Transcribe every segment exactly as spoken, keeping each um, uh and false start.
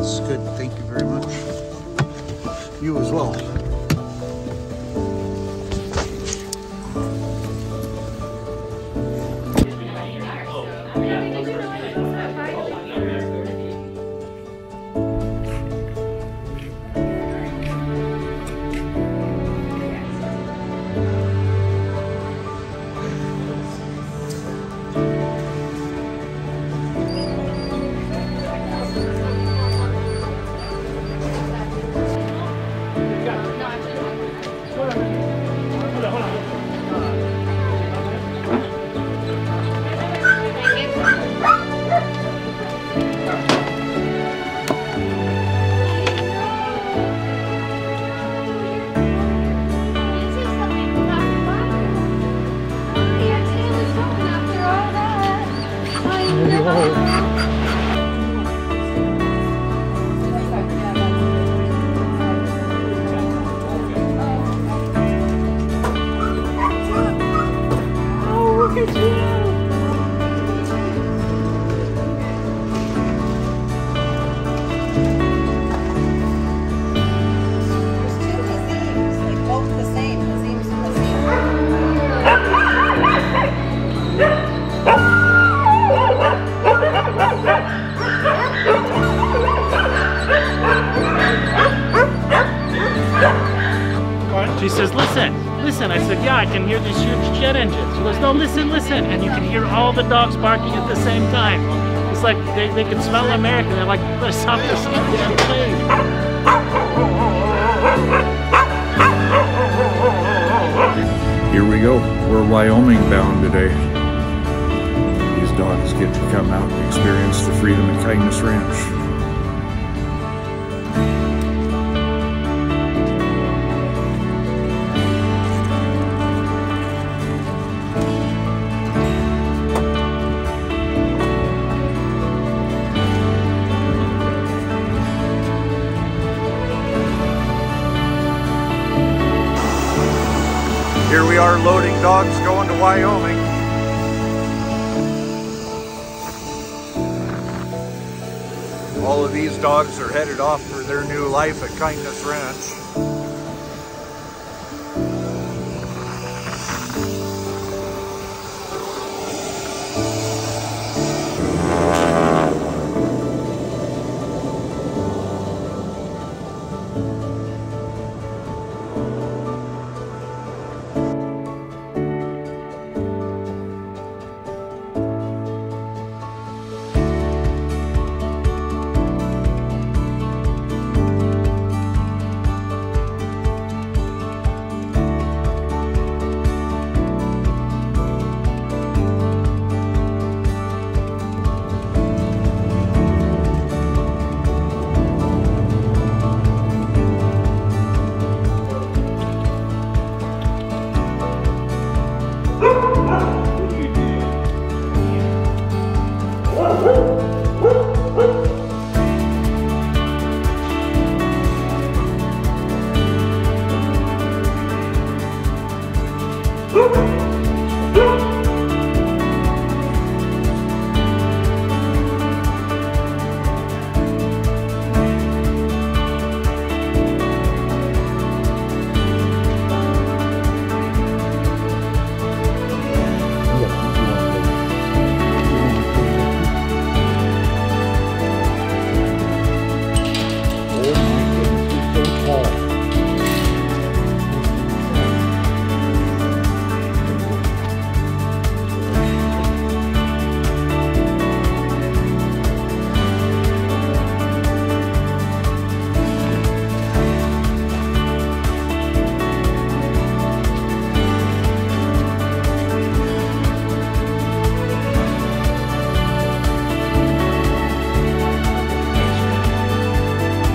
That's good. Thank you very much. You as well. She says, listen, listen. I said, yeah, I can hear these huge jet engines. She goes, no, listen, listen. And you can hear all the dogs barking at the same time. It's like they, they can smell America. They're like, they're soft as damn thing. Here we go. We're Wyoming bound today. These dogs get to come out and experience the Freedom and Kindness Ranch. Here we are loading dogs going to Wyoming. All of these dogs are headed off for their new life at Kindness Ranch.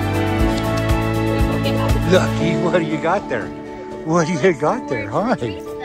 Lucky, what do you got there? What do you got there? Hi.